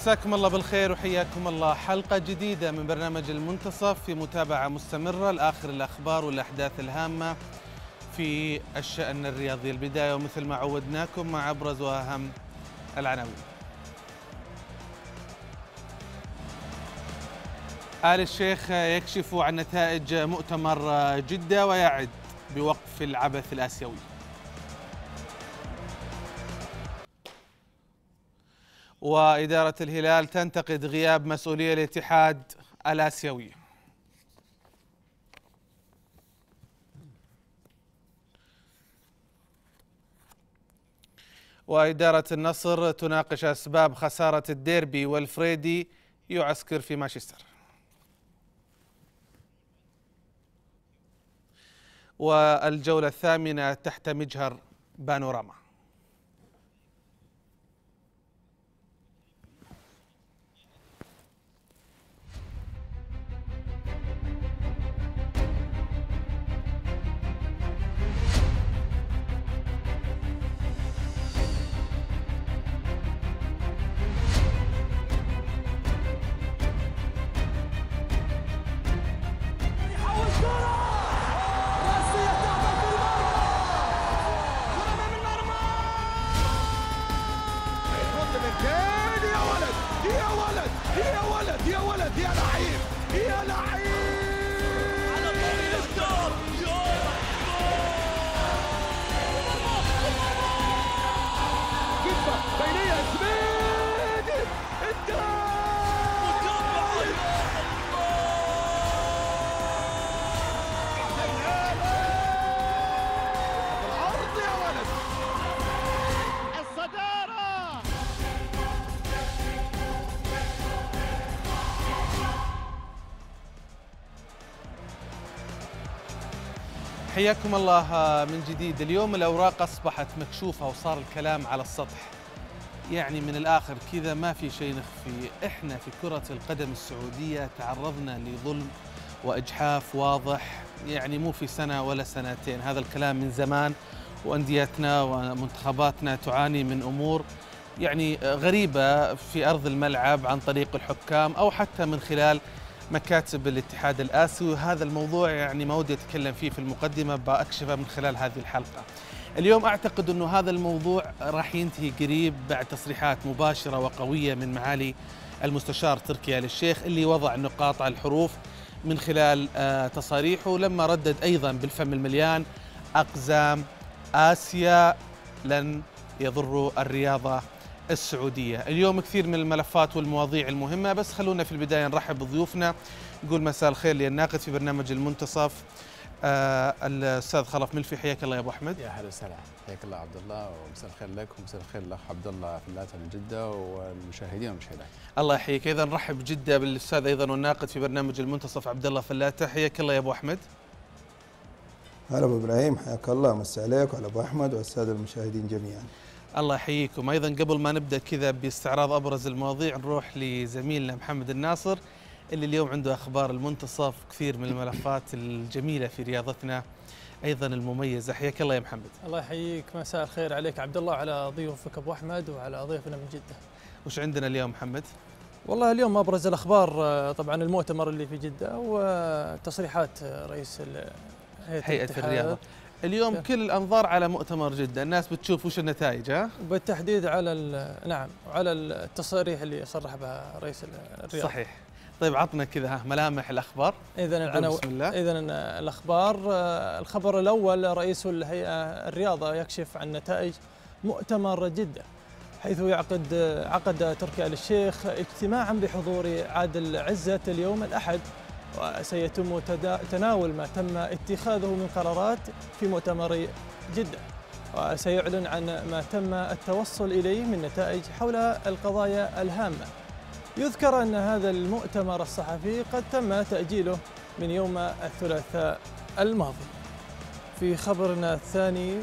مساكم الله بالخير وحياكم الله. حلقة جديدة من برنامج المنتصف في متابعة مستمرة لآخر الأخبار والأحداث الهامة في الشأن الرياضي. البداية ومثل ما عودناكم مع أبرز وأهم العناوين. آل الشيخ يكشف عن نتائج مؤتمر جدة ويعد بوقف العبث الآسيوي. وإدارة الهلال تنتقد غياب مسؤولية الاتحاد الآسيوي. وإدارة النصر تناقش أسباب خسارة الديربي والفريدي يعسكر في مانشستر. والجولة الثامنة تحت مجهر بانوراما. حياكم الله من جديد. اليوم الأوراق أصبحت مكشوفة وصار الكلام على السطح، يعني من الآخر كذا ما في شيء نخفي. إحنا في كرة القدم السعودية تعرضنا لظلم وإجحاف واضح، يعني مو في سنة ولا سنتين، هذا الكلام من زمان. وأنديتنا ومنتخباتنا تعاني من أمور يعني غريبة في أرض الملعب عن طريق الحكام أو حتى من خلال مكاتب الاتحاد الآسيوي. وهذا الموضوع يعني ما ودي أتكلم فيه في المقدمة، بأكشفه من خلال هذه الحلقة. اليوم أعتقد أنه هذا الموضوع راح ينتهي قريب بعد تصريحات مباشرة وقوية من معالي المستشار تركي آل الشيخ، اللي وضع النقاط على الحروف من خلال تصاريحه لما ردد أيضا بالفم المليان: أقزام آسيا لن يضروا الرياضة السعودية. اليوم كثير من الملفات والمواضيع المهمة، بس خلونا في البداية نرحب بضيوفنا. نقول مساء الخير للناقد في برنامج المنتصف الأستاذ خلف ملفي. حياك الله يا أبو أحمد. يا هلا وسهلا، حياك الله عبد الله، ومساء الخير لك ومساء الخير للأخ عبد الله فلاتة من جدة والمشاهدين والمشاهدات. الله يحييك. أيضا نرحب جدة بالأستاذ أيضا والناقد في برنامج المنتصف عبد الله فلاتة. حياك الله يا أبو أحمد. هلا أبو إبراهيم، حياك الله، مساء عليك وعلى أبو أحمد والسادة المشاهدين جميعا. الله يحييكم. أيضا قبل ما نبدأ كذا باستعراض أبرز المواضيع نروح لزميلنا محمد الناصر اللي اليوم عنده أخبار المنتصف، كثير من الملفات الجميلة في رياضتنا أيضا المميزة. حياك الله يا محمد. الله يحييك، مساء الخير عليك عبد الله، على ضيوفك أبو أحمد وعلى ضيفنا من جدة. وش عندنا اليوم محمد؟ والله اليوم أبرز الأخبار طبعا المؤتمر اللي في جدة وتصريحات رئيس هيئة الرياضة. اليوم كل الأنظار على مؤتمر جدة، الناس بتشوف وش النتائج. بالتحديد على وعلى التصاريح اللي صرح بها رئيس الرياضة. صحيح. طيب عطنا كذا ملامح الأخبار. إذن الأخبار، الخبر الأول: رئيس الهيئة الرياضة يكشف عن نتائج مؤتمر جدة، حيث عقد تركي آل الشيخ اجتماعا بحضور عادل عزت اليوم الأحد، وسيتم تناول ما تم اتخاذه من قرارات في مؤتمر جدة، وسيعلن عن ما تم التوصل إليه من نتائج حول القضايا الهامة. يذكر أن هذا المؤتمر الصحفي قد تم تأجيله من يوم الثلاثاء الماضي. في خبرنا الثاني،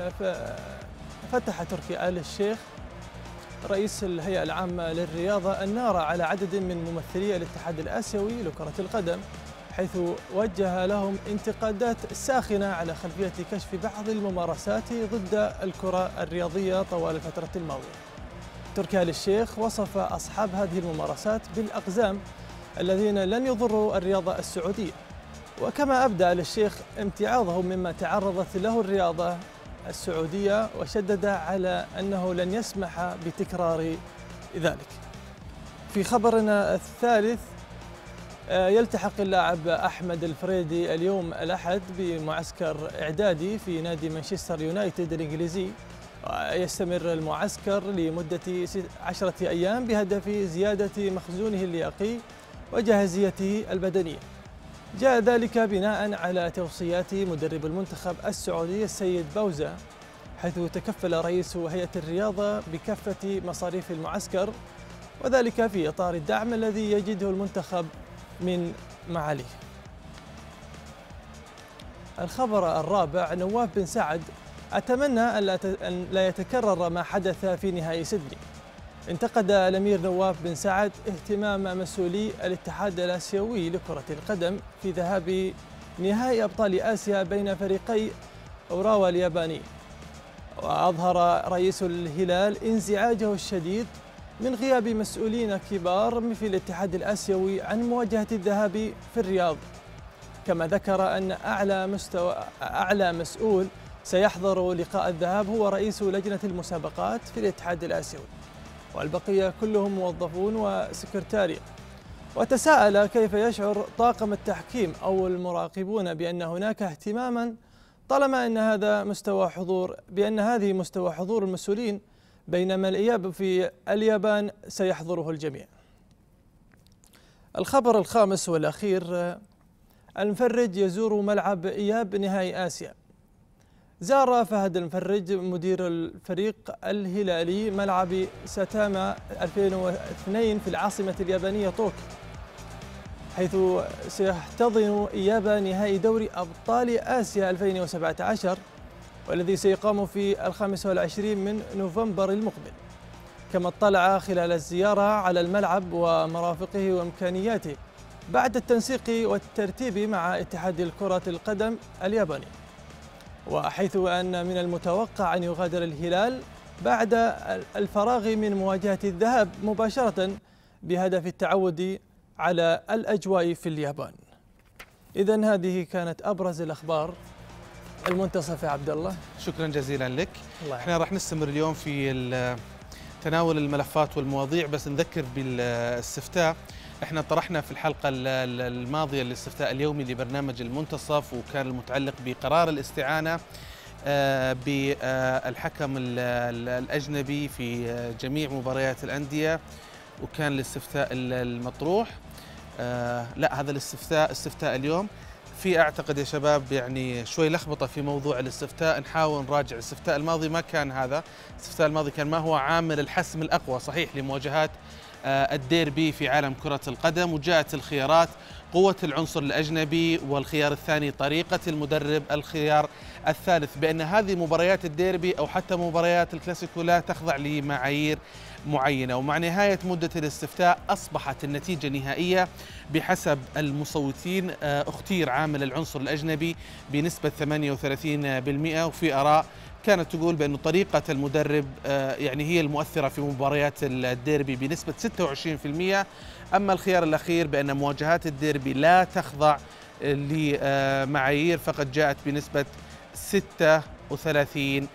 فتح تركي آل الشيخ رئيس الهيئة العامة للرياضة النار على عدد من ممثلي الاتحاد الآسيوي لكرة القدم، حيث وجه لهم انتقادات ساخنة على خلفية كشف بعض الممارسات ضد الكرة الرياضية طوال الفترة الماضية. تركي آل الشيخ وصف أصحاب هذه الممارسات بالأقزام الذين لن يضروا الرياضة السعودية، وكما أبدى آل الشيخ امتعاضه مما تعرضت له الرياضة السعودية، وشدد على أنه لن يسمح بتكرار ذلك. في خبرنا الثالث، يلتحق اللاعب أحمد الفريدي اليوم الأحد بمعسكر إعدادي في نادي مانشستر يونايتد الإنجليزي، ويستمر المعسكر لمدة 10 أيام بهدف زيادة مخزونه اللياقي وجاهزيته البدنية. جاء ذلك بناء على توصيات مدرب المنتخب السعودي السيد بوزة، حيث تكفل رئيس هيئة الرياضة بكافة مصاريف المعسكر، وذلك في إطار الدعم الذي يجده المنتخب من معاليه. الخبر الرابع، نواف بن سعد: أتمنى أن لا يتكرر ما حدث في نهائي سيدني. انتقد الأمير نواف بن سعد اهتمام مسؤولي الاتحاد الآسيوي لكرة القدم في ذهاب نهائي أبطال آسيا بين فريقي أوراوا الياباني، وأظهر رئيس الهلال انزعاجه الشديد من غياب مسؤولين كبار في الاتحاد الآسيوي عن مواجهة الذهاب في الرياض. كما ذكر أن أعلى مسؤول سيحضر لقاء الذهاب هو رئيس لجنة المسابقات في الاتحاد الآسيوي، والبقية كلهم موظفون وسكرتارية. وتساءل كيف يشعر طاقم التحكيم أو المراقبون بأن هناك اهتماما طالما أن هذا هذه مستوى حضور المسؤولين، بينما الإياب في اليابان سيحضره الجميع. الخبر الخامس والأخير، المفرج يزور ملعب إياب نهائي آسيا. زار فهد المفرج مدير الفريق الهلالي ملعب ساتاما 2002 في العاصمة اليابانية طوكيو، حيث سيحتضن إياب نهائي دوري أبطال آسيا 2017 والذي سيقام في 25 من نوفمبر المقبل. كما اطلع خلال الزيارة على الملعب ومرافقه وإمكانياته بعد التنسيق والترتيب مع اتحاد كرة القدم الياباني، وحيث أن من المتوقع أن يغادر الهلال بعد الفراغ من مواجهة الذهاب مباشرة بهدف التعود على الأجواء في اليابان. إذن هذه كانت أبرز الأخبار المنتصف يا عبد الله. شكرا جزيلا لك. احنا راح نستمر اليوم في تناول الملفات والمواضيع، بس نذكر بالاستفتاء. احنا طرحنا في الحلقة الماضية الاستفتاء اليومي لبرنامج المنتصف، وكان المتعلق بقرار الاستعانة بالحكم الأجنبي في جميع مباريات الأندية، وكان الاستفتاء المطروح. لا، هذا استفتاء اليوم. في اعتقد يا شباب يعني شوي لخبطه في موضوع الاستفتاء، نحاول نراجع. الاستفتاء الماضي ما كان هذا، الاستفتاء الماضي كان ما هو عامل الحسم الأقوى صحيح لمواجهات الديربي في عالم كرة القدم، وجاءت الخيارات: قوة العنصر الأجنبي، والخيار الثاني طريقة المدرب، الخيار الثالث بأن هذه مباريات الديربي أو حتى مباريات الكلاسيكو لا تخضع لمعايير معينة. ومع نهاية مدة الاستفتاء أصبحت النتيجة نهائية بحسب المصوتين. اختير عامل العنصر الأجنبي بنسبة 38%، وفي آراء كانت تقول بأن طريقة المدرب يعني هي المؤثرة في مباريات الديربي بنسبة 26%. أما الخيار الأخير بأن مواجهات الديربي لا تخضع لمعايير فقد جاءت بنسبة 36%.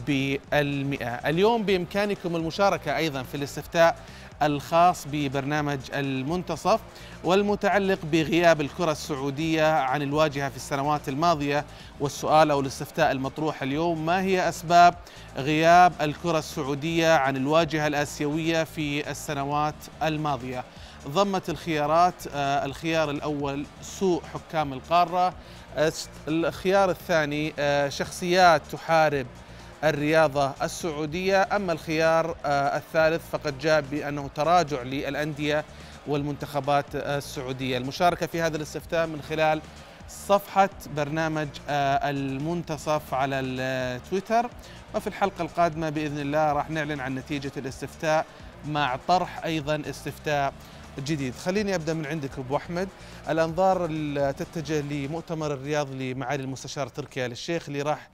اليوم بإمكانكم المشاركة أيضا في الاستفتاء الخاص ببرنامج المنتصف والمتعلق بغياب الكرة السعودية عن الواجهة في السنوات الماضية. والسؤال أو الاستفتاء المطروح اليوم: ما هي أسباب غياب الكرة السعودية عن الواجهة الآسيوية في السنوات الماضية؟ ضمت الخيارات: الخيار الأول سوء حكام القارة، الخيار الثاني شخصيات تحارب الرياضة السعودية، أما الخيار الثالث فقد جاء بأنه تراجع للأندية والمنتخبات السعودية. المشاركة في هذا الاستفتاء من خلال صفحة برنامج المنتصف على التويتر، وفي الحلقة القادمة بإذن الله راح نعلن عن نتيجة الاستفتاء مع طرح أيضا استفتاء جديد. خليني أبدأ من عندك أبو أحمد. الأنظار تتجه لمؤتمر الرياض لمعالي المستشار تركي آل الشيخ اللي راح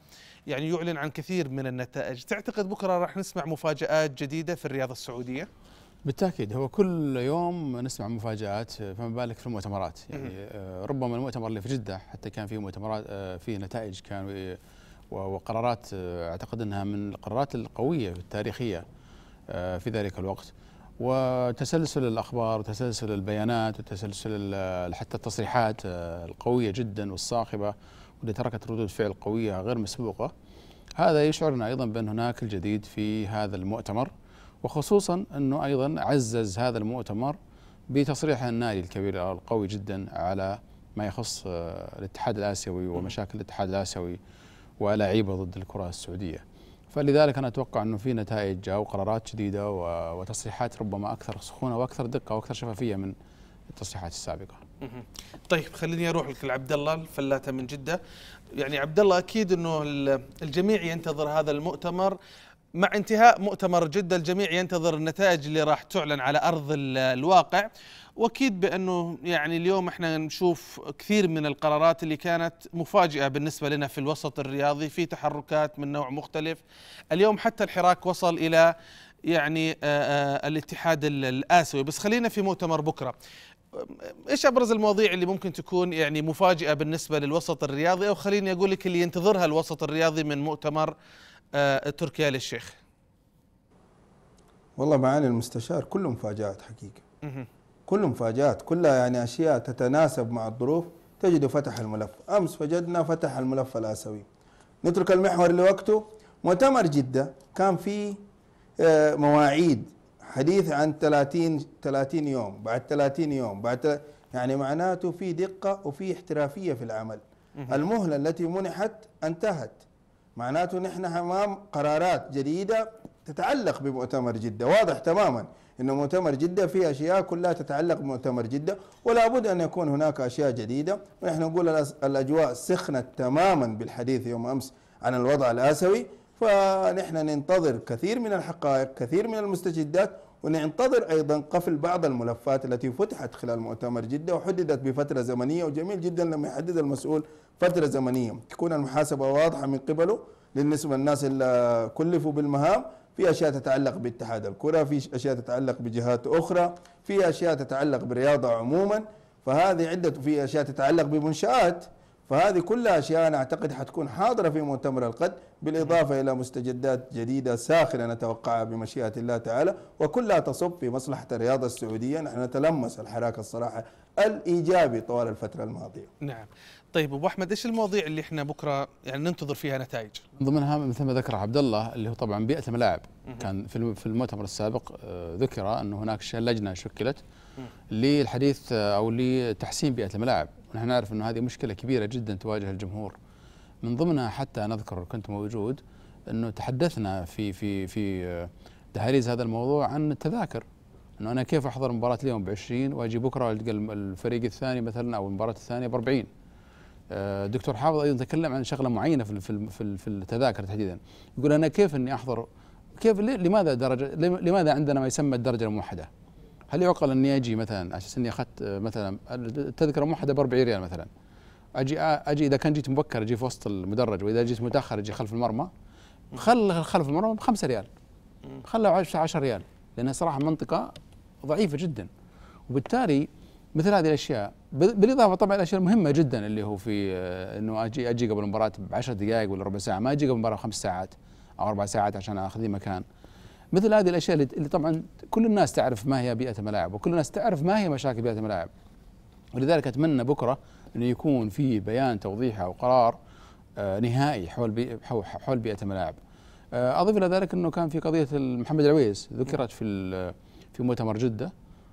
يعني يعلن عن كثير من النتائج. تعتقد بكرة راح نسمع مفاجآت جديدة في الرياضة السعودية؟ بالتأكيد، هو كل يوم نسمع مفاجآت، فما بالك في المؤتمرات. يعني ربما المؤتمر اللي في جدة حتى كان فيه مؤتمرات، فيه نتائج كان وقرارات أعتقد أنها من القرارات القوية التاريخية في ذلك الوقت. وتسلسل الأخبار وتسلسل البيانات وتسلسل حتى التصريحات القوية جدا والصاخبة واللي تركت ردود فعل قوية غير مسبوقة، هذا يشعرنا أيضا بأن هناك الجديد في هذا المؤتمر. وخصوصا أنه أيضا عزز هذا المؤتمر بتصريح النادي الكبير القوي جدا على ما يخص الاتحاد الآسيوي ومشاكل الاتحاد الآسيوي ولاعيبه ضد الكرة السعودية. فلذلك أنا أتوقع أنه في نتائج أو قرارات جديدة وتصريحات ربما أكثر سخونة وأكثر دقة وأكثر شفافية من التصريحات السابقة. طيب خليني أروح لك لعبد الله الفلاتة من جدة. يعني عبد الله، أكيد أنه الجميع ينتظر هذا المؤتمر. مع انتهاء مؤتمر جدة الجميع ينتظر النتائج اللي راح تعلن على أرض الواقع. واكيد بانه يعني اليوم احنا نشوف كثير من القرارات اللي كانت مفاجئه بالنسبه لنا في الوسط الرياضي، في تحركات من نوع مختلف. اليوم حتى الحراك وصل الى يعني الاتحاد الآسيوي. بس خلينا في مؤتمر بكره، ايش ابرز المواضيع اللي ممكن تكون يعني مفاجئه بالنسبه للوسط الرياضي، او خليني اقول لك اللي ينتظرها الوسط الرياضي من مؤتمر تركي آل الشيخ؟ والله معالي المستشار كله مفاجآت حقيقة، كله مفاجآت، كلها يعني أشياء تتناسب مع الظروف. تجد فتح الملف، أمس وجدنا فتح الملف الآسيوي. نترك المحور لوقته. مؤتمر جدة كان فيه مواعيد، حديث عن 30 يوم، بعد 30 يوم، بعد يعني معناته في دقة وفي احترافية في العمل. المهلة التي منحت انتهت، معناته نحن أمام قرارات جديدة تتعلق بمؤتمر جدة. واضح تماما أن مؤتمر جدة فيه أشياء كلها تتعلق بمؤتمر جدة، ولا بد أن يكون هناك أشياء جديدة. ونحن نقول الأجواء سخنت تماما بالحديث يوم أمس عن الوضع الآسيوي، فنحن ننتظر كثير من الحقائق، كثير من المستجدات، وننتظر أيضا قفل بعض الملفات التي فتحت خلال مؤتمر جدة وحددت بفترة زمنية. وجميل جدا لما يحدد المسؤول فترة زمنية تكون المحاسبة واضحة من قبله بالنسبة للناس اللي كلفوا بالمهام. في أشياء تتعلق باتحاد الكرة، في أشياء تتعلق بجهات أخرى، في أشياء تتعلق بالرياضة عموما، فهذه عدة، في أشياء تتعلق بمنشآت. فهذه كلها أشياء أنا أعتقد حتكون حاضرة في مؤتمر الغد، بالإضافة إلى مستجدات جديدة ساخنة نتوقعها بمشيئة الله تعالى، وكلها تصب في مصلحة الرياضة السعودية. نحن نتلمس الحراك الصراحة الإيجابي طوال الفترة الماضية. نعم. طيب أبو أحمد، إيش المواضيع اللي إحنا بكرة يعني ننتظر فيها نتائج؟ من ضمنها مثل ما ذكر عبد الله اللي هو طبعا بيئة الملاعب. كان في المؤتمر السابق ذكر أنه هناك لجنة شكلت للحديث أو لتحسين بيئة الملاعب، ونحن نعرف أنه هذه مشكلة كبيرة جدا تواجه الجمهور. من ضمنها حتى نذكر كنت موجود أنه تحدثنا في دهاليز هذا الموضوع عن التذاكر، أنه أنا كيف أحضر مباراة اليوم ب20 وأجي بكرة ألقى الفريق الثاني مثلا أو المباراة الثانية ب40. دكتور حافظ أيضا تكلم عن شغلة معينة في التذاكر تحديدا، يقول أنا كيف أني أحضر، كيف لماذا عندنا ما يسمى الدرجة الموحدة؟ هل يعقل أني أجي مثلا عشان أني أخذت مثلا التذكرة موحدة ب40 ريال مثلا، أجي إذا كان جيت مبكر أجي في وسط المدرج، وإذا جيت متأخر أجي خلف المرمى، خلف المرمى ب5 ريال، خلوا 10 ريال، لأنها صراحة منطقة ضعيفة جدا. وبالتالي مثل هذه الاشياء، بالاضافه طبعا الاشياء المهمه جدا اللي هو في انه اجي قبل المباراه ب10 دقائق ولا ربع ساعه، ما اجي قبل المباراه ب5 ساعات او 4 ساعات عشان اخذ لي مكان. مثل هذه الاشياء اللي طبعا كل الناس تعرف ما هي بيئه الملاعب، وكل الناس تعرف ما هي مشاكل بيئه الملاعب. ولذلك اتمنى بكره انه يكون في بيان توضيحي او قرار نهائي حول بيئه الملاعب. اضيف الى ذلك انه كان في قضيه محمد العويس ذكرت في مؤتمر جده،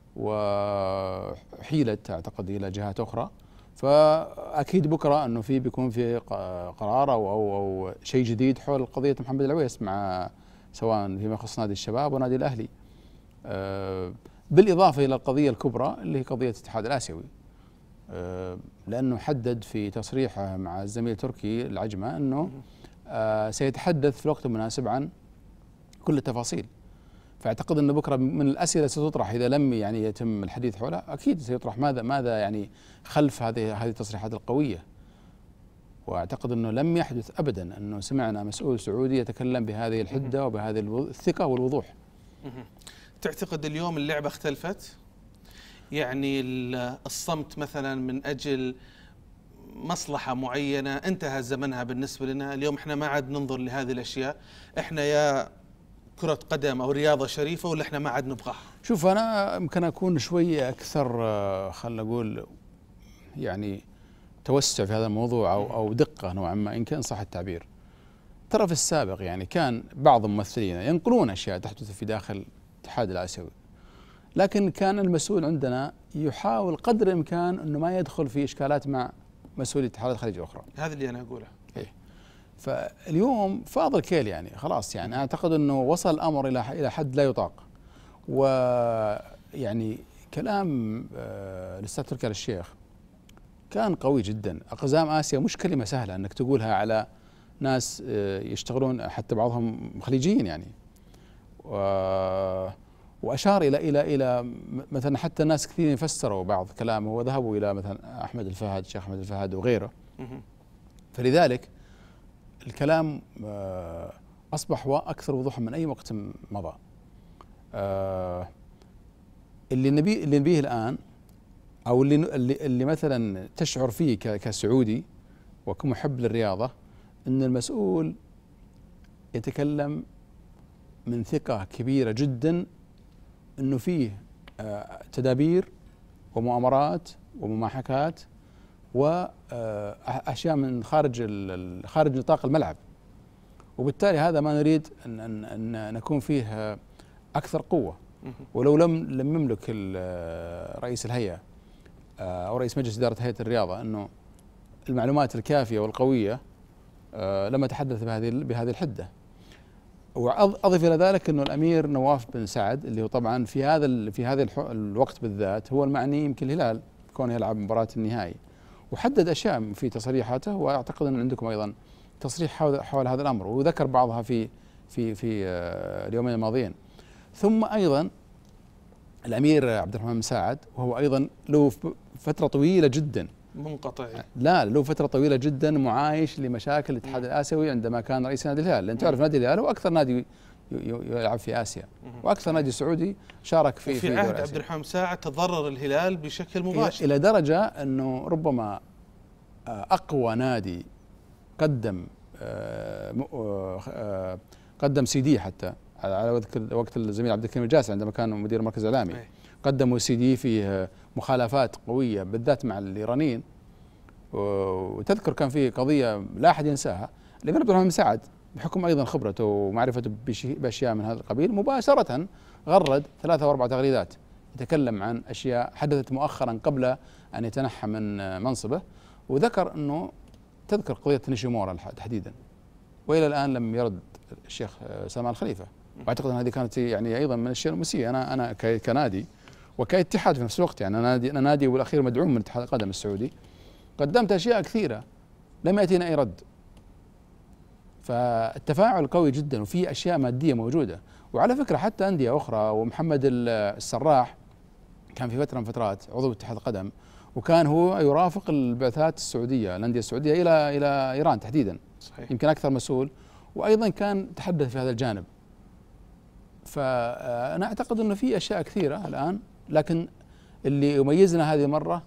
وحيلت اعتقد الى جهات اخرى، فاكيد بكره انه بيكون في قرار او شيء جديد حول قضيه محمد العويس، مع سواء فيما يخص نادي الشباب ونادي الاهلي، بالاضافه الى القضيه الكبرى اللي هي قضيه الاتحاد الاسيوي، لانه حدد في تصريحه مع الزميل تركي العجمه انه سيتحدث في الوقت المناسب عن كل التفاصيل. فاعتقد ان بكره من الاسئله ستطرح اذا لم يعني يتم الحديث حولها، اكيد سيطرح ماذا يعني خلف هذه التصريحات القويه. واعتقد انه لم يحدث ابدا انه سمعنا مسؤول سعودي يتكلم بهذه الحده وبهذه الثقه والوضوح. تعتقد اليوم اللعبه اختلفت؟ يعني الصمت مثلا من اجل مصلحه معينه انتهى زمنها بالنسبه لنا، اليوم احنا ما عاد ننظر لهذه الاشياء، احنا يا كرة قدم او رياضه شريفه ولا احنا ما عاد نبغاها؟ شوف انا يمكن اكون شوي اكثر خلينا نقول يعني توسع في هذا الموضوع او دقه نوعا ما ان كان صح التعبير. ترى في السابق يعني كان بعض الممثلين ينقلون اشياء تحدث في داخل الاتحاد الاسيوي، لكن كان المسؤول عندنا يحاول قدر الامكان انه ما يدخل في اشكالات مع مسؤولي اتحادات خليجيه اخرى. هذا اللي انا اقوله. إيه. فاليوم فاض الكيل يعني خلاص، يعني اعتقد انه وصل الامر الى حد لا يطاق. ويعني كلام الاستاذ تركي آل الشيخ كان قوي جدا. اقزام اسيا مش كلمه سهله انك تقولها على ناس يشتغلون حتى بعضهم خليجيين يعني. واشار الى مثلا حتى ناس كثير فسروا بعض كلامه وذهبوا الى مثلا احمد الفهد، شيخ احمد الفهد وغيره. فلذلك الكلام اصبح اكثر وضوحا من اي وقت مضى. اللي نبيه الان او اللي مثلا تشعر فيه كسعودي وكمحب للرياضه ان المسؤول يتكلم من ثقه كبيره جدا انه فيه تدابير ومؤامرات ومماحكات واشياء من خارج نطاق الملعب، وبالتالي هذا ما نريد ان نكون فيه اكثر قوه. ولو لم يملك رئيس الهيئه او رئيس مجلس اداره هيئه الرياضه انه المعلومات الكافيه والقويه لما تحدث بهذه الحده. واضف الى ذلك انه الامير نواف بن سعد اللي هو طبعا في هذا الوقت بالذات هو المعني يمكن الهلال كونه يلعب مباراه النهائي، وحدد اشياء في تصريحاته، واعتقد ان عندكم ايضا تصريح حول هذا الامر وذكر بعضها في اليومين الماضيين. ثم ايضا الامير عبد الرحمن بن سعد وهو ايضا له فتره طويله جدا منقطع، له فتره طويله جدا معايش لمشاكل الاتحاد الاسيوي عندما كان رئيس نادي الهلال، لان تعرف نادي الهلال هو اكثر نادي يلعب في اسيا واكثر نادي سعودي شارك في عهد عبد الرحمن بن سعد تضرر الهلال بشكل مباشر الى درجه انه ربما اقوى نادي قدم سي دي حتى على وقت الزميل عبد الكريم الجاسر عندما كان مدير المركز الاعلامي، قدموا سي دي فيه مخالفات قويه بالذات مع الايرانيين. وتذكر كان في قضيه لا احد ينساها، الامير عبد الرحمن بن سعد بحكم ايضا خبرته ومعرفته باشياء من هذا القبيل مباشره غرد 3 أو 4 تغريدات يتكلم عن اشياء حدثت مؤخرا قبل ان يتنحى من منصبه، وذكر انه تذكر قضيه نيشيمورا تحديدا، والى الان لم يرد الشيخ سلمان الخليفه. واعتقد ان هذه كانت يعني ايضا من الاشياء المسيئه. انا كنادي وكاتحاد في نفس الوقت، يعني انا نادي والاخير مدعوم من اتحاد القدم السعودي، قدمت اشياء كثيره لم ياتينا اي رد. فالتفاعل قوي جدا وفي اشياء ماديه موجوده. وعلى فكره حتى انديه اخرى، ومحمد السراح كان في فتره من فترات عضو اتحاد القدم، وكان هو يرافق البعثات السعوديه الانديه السعوديه الى ايران تحديدا، صحيح. يمكن اكثر مسؤول، وايضا كان تحدث في هذا الجانب. فانا اعتقد انه في اشياء كثيره الان، لكن اللي يميزنا هذه المره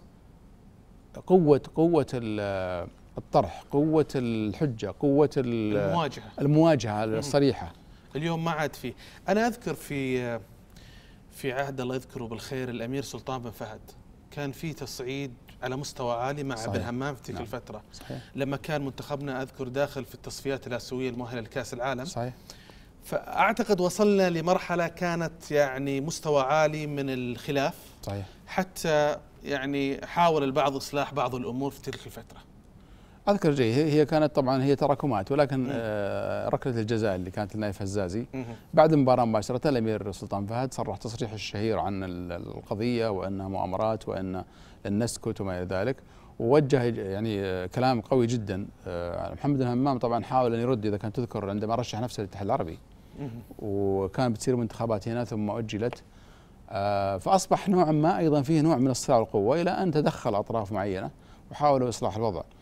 قوه الطرح، قوه الحجه، قوه المواجهه الصريحه. اليوم ما عاد فيه. انا اذكر في عهد الله يذكره بالخير الامير سلطان بن فهد كان في تصعيد على مستوى عالي مع بن همام في تلك الفتره، صحيح. لما كان منتخبنا اذكر داخل في التصفيات الاسيويه المؤهله لكاس العالم، صحيح. فاعتقد وصلنا لمرحله كانت يعني مستوى عالي من الخلاف، صحيح. حتى يعني حاول البعض اصلاح بعض الامور في تلك الفتره. اذكر جيد، هي كانت طبعا هي تراكمات، ولكن ركله الجزاء اللي كانت لنايف هزازي بعد المباراه مباشره الامير سلطان فهد صرح تصريح الشهير عن القضيه وانها مؤامرات وان نسكت وما الى ذلك، ووجه يعني كلام قوي جدا. محمد الهمام طبعا حاول ان يرد، اذا كان تذكر عندما رشح نفسه للاتحاد العربي وكان بتصير منتخبات هنا ثم اجلت، فاصبح نوعا ما ايضا فيه نوع من الصراع والقوه الى ان تدخل اطراف معينه وحاولوا اصلاح الوضع.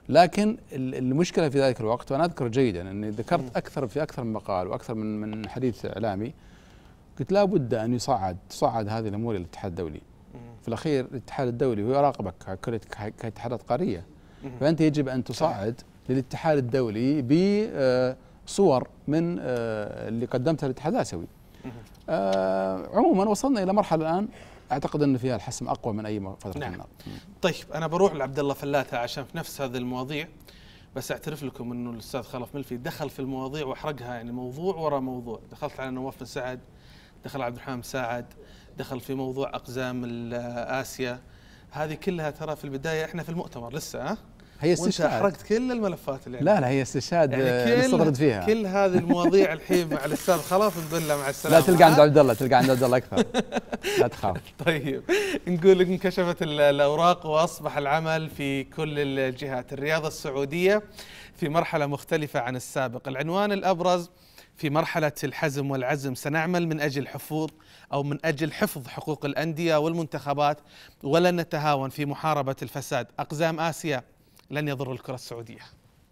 لكن المشكله في ذلك الوقت، وانا اذكر جيدا اني ذكرت في اكثر من مقال واكثر من حديث اعلامي، قلت لا بد ان تصعد هذه الامور الى الاتحاد الدولي. في الاخير الاتحاد الدولي هو يراقبك كاتحادات قاريه، فانت يجب ان تصعد للاتحاد الدولي بصور من اللي قدمتها الاتحاد الاسيوي. عموما وصلنا الى مرحله الان اعتقد ان فيها الحسم اقوى من اي فتره. نعم. طيب انا بروح لعبد الله فلاته عشان في نفس هذه المواضيع، بس اعترف لكم انه الاستاذ خلف ملفي دخل في المواضيع واحرقها، يعني موضوع ورا موضوع. دخلت على نواف بن سعد، دخل عبد الرحمن مساعد، دخل في موضوع اقزام اسيا، هذه كلها ترى في البدايه احنا في المؤتمر لسه هي استشهاد، وانت احرقت كل الملفات اللي لا هي استشهاد يعني نستطرد فيها كل هذه المواضيع الحين مع الاستاذ خلاص نقول له مع السلامه. لا تلقى عند عبد الله، تلقى عند عبد الله اكثر لا تخاف. طيب نقول لك انكشفت الاوراق واصبح العمل في كل الجهات. الرياضه السعوديه في مرحله مختلفه عن السابق. العنوان الابرز في مرحله الحزم والعزم: سنعمل من اجل حفظ حقوق الانديه والمنتخبات ولن نتهاون في محاربه الفساد. اقزام اسيا لن يضر الكرة السعودية.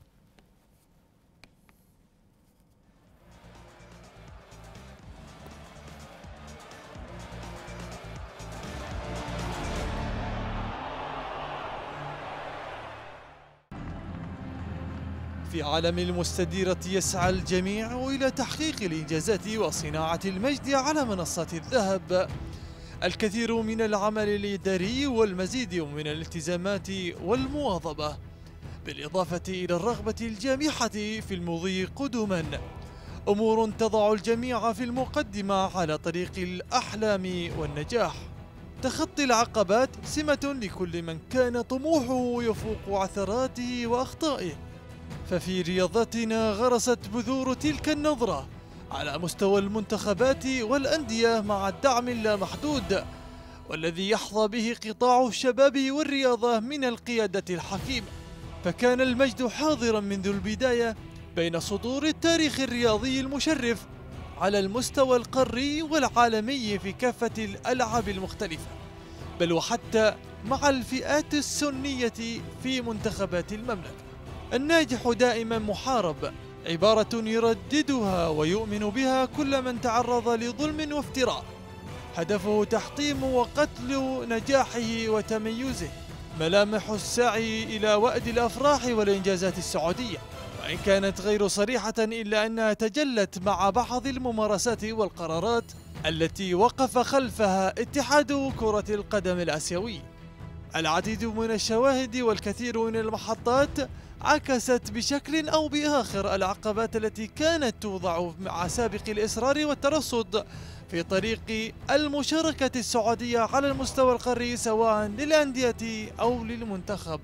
في عالم المستديرة يسعى الجميع إلى تحقيق الإنجازات وصناعة المجد على منصة الذهب. الكثير من العمل الإداري والمزيد من الالتزامات والمواظبة، بالإضافة إلى الرغبة الجامحة في المضي قدما، أمور تضع الجميع في المقدمة على طريق الأحلام والنجاح. تخطي العقبات سمة لكل من كان طموحه يفوق عثراته وأخطائه، ففي رياضتنا غرست بذور تلك النظرة على مستوى المنتخبات والأندية مع الدعم اللامحدود والذي يحظى به قطاع الشباب والرياضة من القيادة الحكيمة. فكان المجد حاضرا منذ البداية بين سطور التاريخ الرياضي المشرف على المستوى القاري والعالمي في كافة الألعاب المختلفة، بل وحتى مع الفئات السنية في منتخبات المملكة. الناجح دائما محارب، عبارة يرددها ويؤمن بها كل من تعرض لظلم وافتراء، هدفه تحطيم وقتل نجاحه وتميزه. ملامح السعي إلى وأد الأفراح والإنجازات السعودية، وإن كانت غير صريحة إلا أنها تجلت مع بعض الممارسات والقرارات التي وقف خلفها اتحاد كرة القدم الآسيوي. العديد من الشواهد والكثير من المحطات عكست بشكل أو بآخر العقبات التي كانت توضع مع سابق الإصرار والترصد في طريق المشاركة السعودية على المستوى القاري سواء للأندية أو للمنتخب.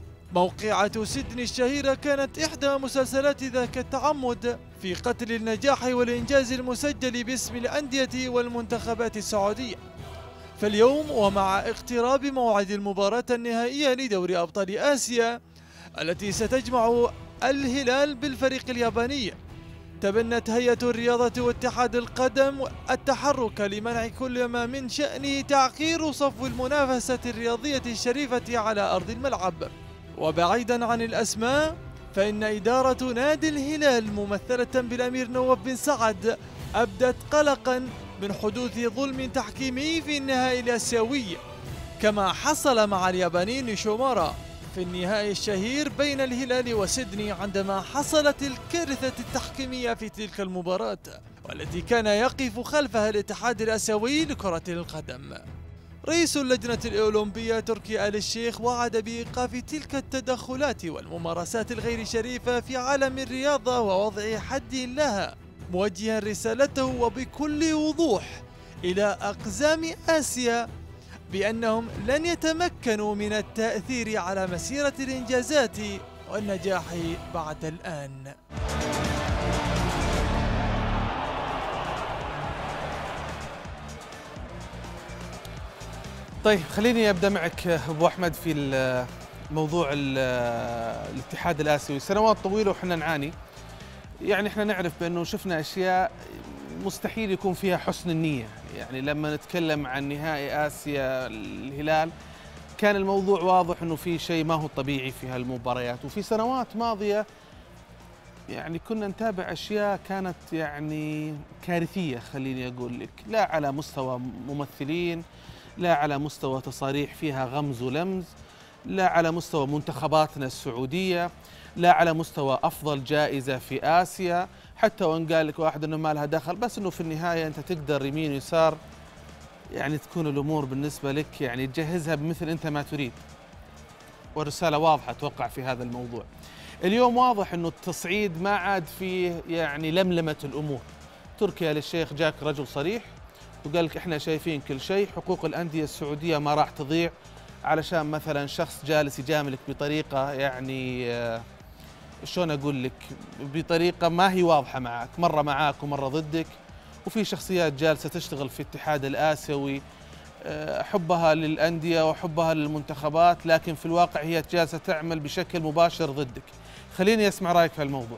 موقعة سيدني الشهيرة كانت إحدى مسلسلات ذاك التعمد في قتل النجاح والإنجاز المسجل باسم الأندية والمنتخبات السعودية. فاليوم ومع اقتراب موعد المباراة النهائية لدوري أبطال آسيا التي ستجمع الهلال بالفريق الياباني، تبنت هيئة الرياضة واتحاد القدم التحرك لمنع كل ما من شأنه تعكير صفو المنافسة الرياضية الشريفة على أرض الملعب. وبعيدا عن الأسماء، فإن إدارة نادي الهلال ممثلة بالأمير نواف بن سعد أبدت قلقا من حدوث ظلم تحكيمي في النهائي الآسيوي، كما حصل مع الياباني نيشومارا في النهائي الشهير بين الهلال وسيدني عندما حصلت الكارثة التحكيمية في تلك المباراة، والتي كان يقف خلفها الاتحاد الآسيوي لكرة القدم. رئيس اللجنة الأولمبية تركي آل الشيخ وعد بإيقاف تلك التدخلات والممارسات الغير شريفة في عالم الرياضة ووضع حد لها، موجها رسالته وبكل وضوح إلى أقزام آسيا بأنهم لن يتمكنوا من التأثير على مسيرة الإنجازات والنجاح بعد الآن. طيب خليني أبدأ معك أبو أحمد في موضوع الاتحاد الآسيوي. سنوات طويلة وحنا نعاني، يعني احنا نعرف بأنه شفنا أشياء مستحيل يكون فيها حسن النية. يعني لما نتكلم عن نهائي آسيا الهلال كان الموضوع واضح أنه في شيء ما هو طبيعي في هالمباريات. وفي سنوات ماضية يعني كنا نتابع أشياء كانت يعني كارثية، خليني أقول لك، لا على مستوى ممثلين، لا على مستوى تصاريح فيها غمز ولمز، لا على مستوى منتخباتنا السعودية، لا على مستوى أفضل جائزة في آسيا. حتى وإن قال لك واحد أنه ما لها دخل، بس أنه في النهاية أنت تقدر يمين ويسار يعني تكون الأمور بالنسبة لك يعني تجهزها بمثل أنت ما تريد، والرسالة واضحة أتوقع في هذا الموضوع. اليوم واضح أنه التصعيد ما عاد فيه يعني لملمة الأمور. تركي آل الشيخ جاك رجل صريح وقال لك إحنا شايفين كل شيء، حقوق الأندية السعودية ما راح تضيع علشان مثلا شخص جالس يجاملك بطريقة يعني شلون أقول لك، بطريقة ما هي واضحة معك، مرة معاك ومرة ضدك. وفي شخصيات جالسة تشتغل في الاتحاد الآسيوي حبها للأندية وحبها للمنتخبات، لكن في الواقع هي جالسة تعمل بشكل مباشر ضدك. خليني أسمع رأيك في الموضوع.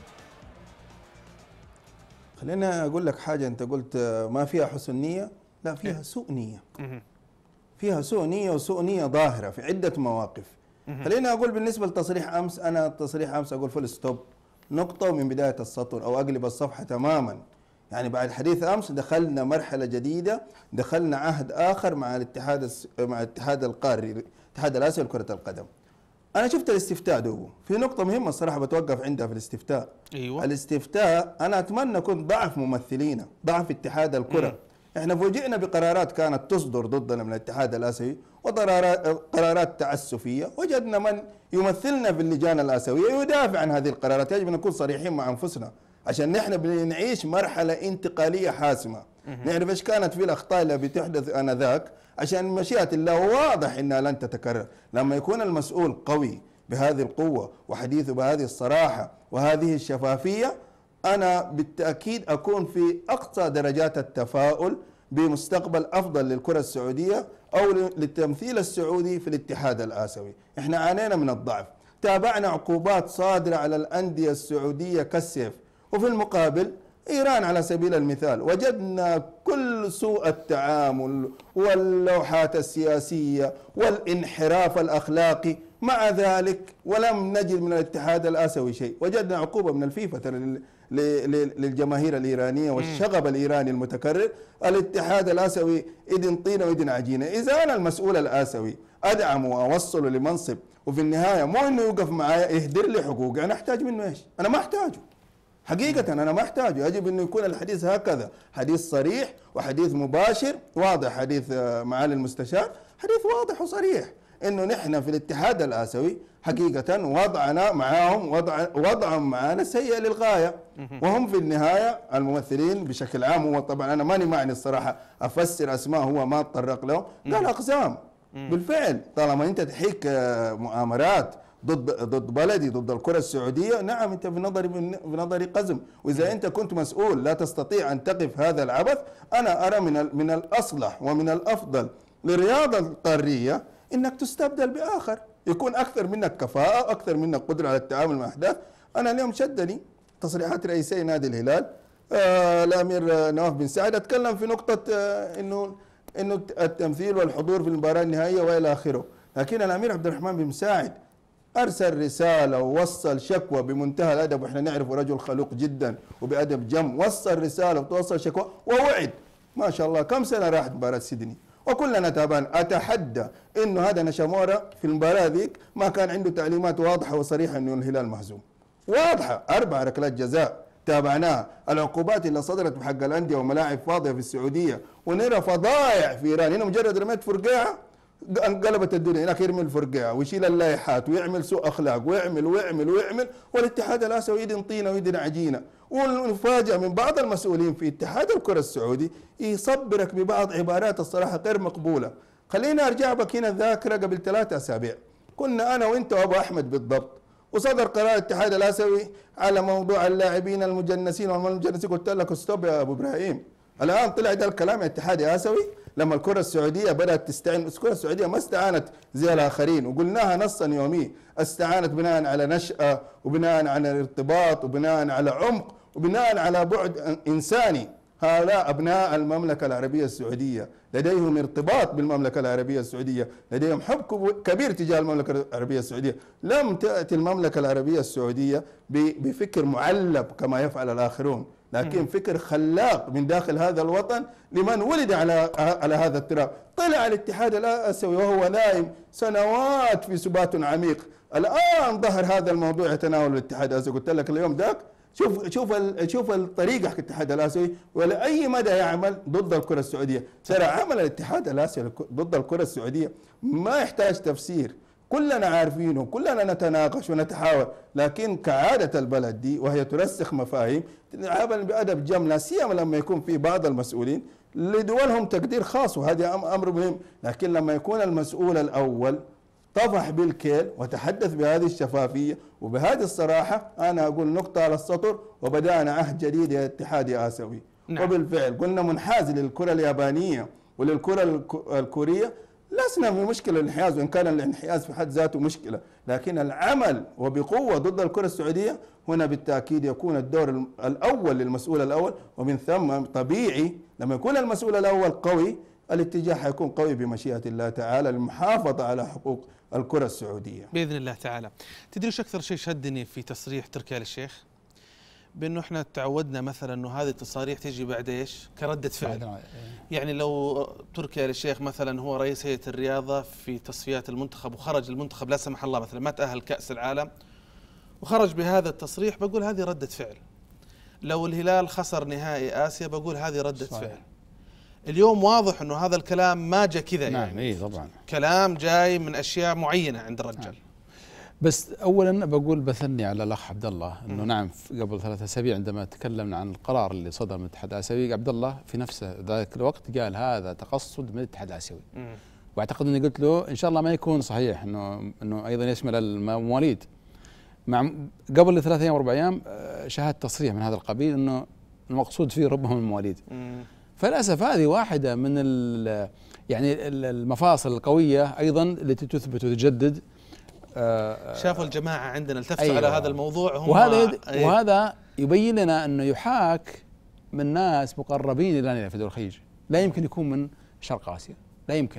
خليني أقول لك حاجة، أنت قلت ما فيها حسن نية، لا فيها سوء نية. فيها سوء نية، وسوء نية ظاهرة في عدة مواقف. خليني أقول بالنسبة لتصريح أمس، أنا تصريح أمس أقول فول ستوب، نقطة ومن بداية السطر، أو أقلب الصفحة تماما. يعني بعد حديث أمس دخلنا مرحلة جديدة، دخلنا عهد آخر مع الاتحاد القاري، الاتحاد الآسيوي لكرة القدم. أنا شفت الاستفتاء ده، في نقطة مهمة الصراحة بتوقف عندها في الاستفتاء. أيوة. الاستفتاء أنا أتمنى كنت ضعف ممثلينا، ضعف اتحاد الكرة. احنا فوجئنا بقرارات كانت تصدر ضدنا من الاتحاد الآسيوي، وقرارات تعسفية. وجدنا من يمثلنا في اللجان الآسيوية يدافع عن هذه القرارات. يجب أن نكون صريحين مع أنفسنا عشان نحن بنعيش مرحلة انتقالية حاسمة. نعرف ايش كانت في الأخطاء اللي بتحدث آنذاك، عشان مشيئة الله واضح انها لن تتكرر. لما يكون المسؤول قوي بهذه القوة وحديثه بهذه الصراحة وهذه الشفافية، أنا بالتأكيد أكون في أقصى درجات التفاؤل بمستقبل أفضل للكرة السعودية أو للتمثيل السعودي في الاتحاد الآسيوي. إحنا عانينا من الضعف، تابعنا عقوبات صادرة على الأندية السعودية كالسيف، وفي المقابل إيران على سبيل المثال وجدنا كل سوء التعامل واللوحات السياسية والانحراف الأخلاقي. مع ذلك ولم نجد من الاتحاد الآسيوي شيء. وجدنا عقوبة من الفيفا للجماهير الإيرانية والشغب الإيراني المتكرر. الاتحاد الآسيوي إذن طينة وإذن عجينة. إذا أنا المسؤول الآسيوي أدعم وأوصله لمنصب، وفي النهاية مو إنه يوقف معايا يهدر لي حقوقي، أنا أحتاج منه إيش؟ أنا ما أحتاجه حقيقة، أنا ما أحتاجه. يجب أنه يكون الحديث هكذا، حديث صريح وحديث مباشر واضح. حديث معالي المستشار حديث واضح وصريح، أنه نحن في الاتحاد الآسيوي حقيقة وضعنا معهم وضعهم معنا سيء للغاية. وهم في النهاية الممثلين بشكل عام، هو طبعا أنا ماني معني الصراحة أفسر أسماء هو ما تطرق له، قال أقسام. بالفعل طالما أنت تحيك مؤامرات ضد بلدي، ضد الكرة السعودية، نعم أنت في نظري قزم. وإذا أنت كنت مسؤول لا تستطيع أن تقف هذا العبث، أنا أرى من الأصلح ومن الأفضل للرياضة القارية أنك تستبدل بآخر يكون أكثر منك كفاءة، أكثر منك قدرة على التعامل مع أحداث. أنا اليوم شدني تصريحات رئيسي نادي الهلال الأمير نواف بن سعد، أتكلم في نقطة إنه التمثيل والحضور في المباراة النهائية وإلى آخره. لكن الأمير عبد الرحمن بن مساعد أرسل رسالة ووصل شكوى بمنتهى الأدب، وإحنا نعرفه رجل خلوق جدا وبأدب جم، وصل رسالة وتوصل شكوى ووعد. ما شاء الله كم سنة راحت مباراة سيدني وكلنا تابعنا. أتحدى إنه هذا نشامورا في المباراة ذيك ما كان عنده تعليمات واضحة وصريحة إنه الهلال مهزوم، واضحة. 4 ركلات جزاء تابعناها، العقوبات اللي صدرت بحق الأندية وملاعب فاضية في السعودية، ونرى فضائع في إيران. هنا مجرد رميت فرقاعة انقلبت الدنيا، هناك يرمي الفرقاعة ويشيل اللائحات ويعمل سوء أخلاق ويعمل ويعمل ويعمل، والاتحاد الآسيوي يدن طينة ويدن عجينة. ونفاجأ من بعض المسؤولين في اتحاد الكرة السعودي يصبرك ببعض عبارات الصراحة غير مقبولة. خليني أرجع بك هنا الذاكرة. قبل 3 أسابيع كنا أنا وأنت وأبو أحمد بالضبط، وصدر قرار الاتحاد الآسيوي على موضوع اللاعبين المجنسين والمجنسين. قلت لك استوب يا أبو إبراهيم. الآن طلع ده الكلام اتحادي آسيوي لما الكرة السعودية بدأت تستعين. الكرة السعودية ما استعانت زي الآخرين، وقلناها نصا يومي، استعانت بناء على نشأة وبناء على ارتباط وبناء على عمق وبناء على بعد إنساني. هؤلاء أبناء المملكة العربية السعودية، لديهم ارتباط بالمملكة العربية السعودية، لديهم حب كبير تجاه المملكة العربية السعودية. لم تأتي المملكة العربية السعودية بفكر معلب كما يفعل الآخرون، لكن فكر خلاق من داخل هذا الوطن لمن ولد على هذا التراب. طلع الاتحاد الآسيوي وهو نائم سنوات في سبات عميق، الآن ظهر هذا الموضوع يتناول الاتحاد الآسيوي. قلت لك اليوم ذاك شوف الطريقة حق الاتحاد الآسيوي ولا أي مدى يعمل ضد الكرة السعودية. ترى عمل الاتحاد الآسيوي ضد الكرة السعودية ما يحتاج تفسير، كلنا عارفينه، كلنا نتناقش ونتحاور، لكن كعادة البلد دي وهي ترسخ مفاهيم تتعامل بأدب جم، لا سيما لما يكون في بعض المسؤولين لدولهم تقدير خاص، وهذا أمر مهم. لكن لما يكون المسؤول الأول طفح بالكيل وتحدث بهذه الشفافية وبهذه الصراحة، أنا أقول نقطة على السطر وبدأنا عهد جديد يا اتحادي آسيوي. نعم. وبالفعل قلنا منحاز للكرة اليابانية وللكرة الكورية، لسنا في مشكلة الانحياز، وإن كان الانحياز في حد ذاته مشكلة، لكن العمل وبقوة ضد الكرة السعودية هنا بالتأكيد يكون الدور الأول للمسؤول الأول، ومن ثم طبيعي لما يكون المسؤول الأول قوي الاتجاه حيكون قوي بمشيئة الله تعالى للمحافظة على حقوق الكرة السعودية بإذن الله تعالى. تدري وش أكثر شيء شدني في تصريح تركي آل الشيخ؟ بأنه احنا تعودنا مثلا أنه هذه التصاريح تجي بعد إيش؟ كردة فعل. يعني لو تركي آل الشيخ مثلا هو رئيس هيئة الرياضة في تصفيات المنتخب وخرج المنتخب لا سمح الله مثلا ما تأهل كأس العالم وخرج بهذا التصريح، بقول هذه ردة فعل. لو الهلال خسر نهائي آسيا بقول هذه ردة فعل. اليوم واضح انه هذا الكلام ما جاء كذا، نعم يعني اي طبعا كلام جاي من اشياء معينه عند الرجال. نعم. بس اولا بقول بثني على الاخ عبد الله انه نعم قبل 3 أسابيع عندما تكلمنا عن القرار اللي صدر من الاتحاد الاسيوي، عبد الله في نفسه ذاك الوقت قال هذا تقصد من الاتحاد الاسيوي. واعتقد اني قلت له ان شاء الله ما يكون صحيح انه ايضا يشمل المواليد. مع قبل 3 أيام 4 أيام شاهدت تصريح من هذا القبيل انه المقصود فيه ربما المواليد. فللاسف هذه واحده من يعني المفاصل القويه ايضا التي تثبت وتجدد. شافوا الجماعه عندنا التفتوا على هذا الموضوع هم وهذا يبين لنا انه يحاك من ناس مقربين الى في دول الخليج، لا يمكن يكون من شرق اسيا، لا يمكن.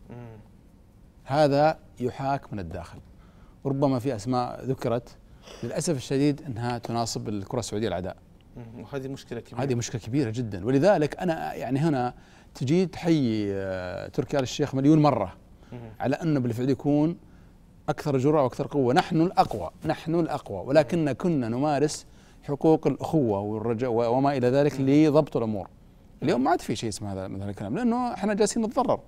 هذا يحاك من الداخل، وربما في اسماء ذكرت للاسف الشديد انها تناصب الكره السعوديه العداء. وهذه مشكلة كبيرة، هذه مشكلة كبيرة جدا. ولذلك أنا يعني هنا تجي تحيي تركي آل الشيخ مليون مرة على أنه بالفعل يكون أكثر جرأة وأكثر قوة. نحن الأقوى ولكن كنا نمارس حقوق الأخوة والرجاء وما إلى ذلك لضبط الأمور. اليوم ما عاد في شيء اسمه هذا مثل الكلام، لأنه احنا جالسين نتضرر.